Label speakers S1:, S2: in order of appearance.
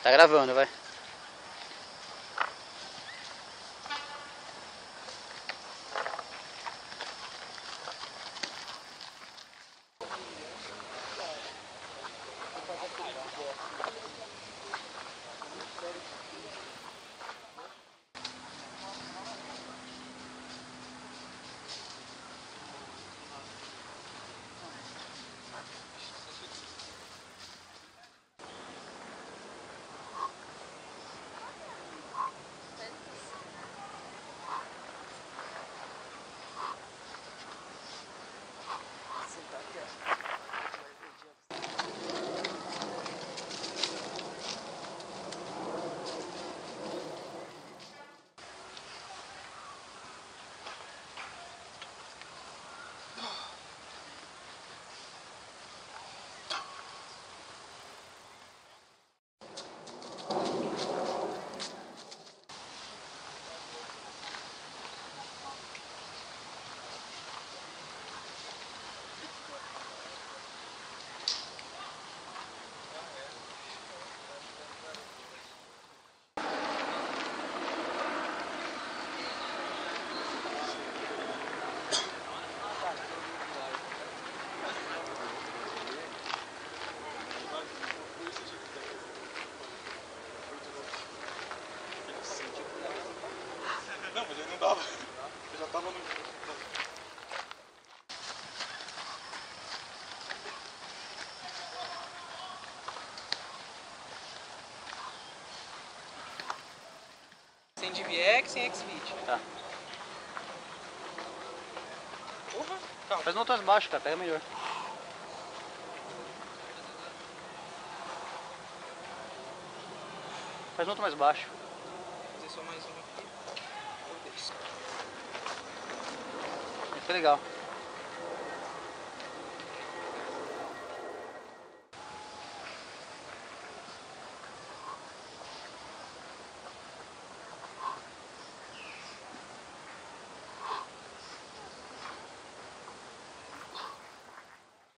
S1: Tá gravando, vai.
S2: Não, mas ele não dava. Eu já tava no...
S3: Sem DVX, sem Xvid.
S1: Tá.
S3: Porra, calma.
S1: Faz no outro mais baixo, cara. Pega melhor. Faz no outro mais baixo.
S3: Vou fazer só mais uma aqui.
S1: Ficou legal.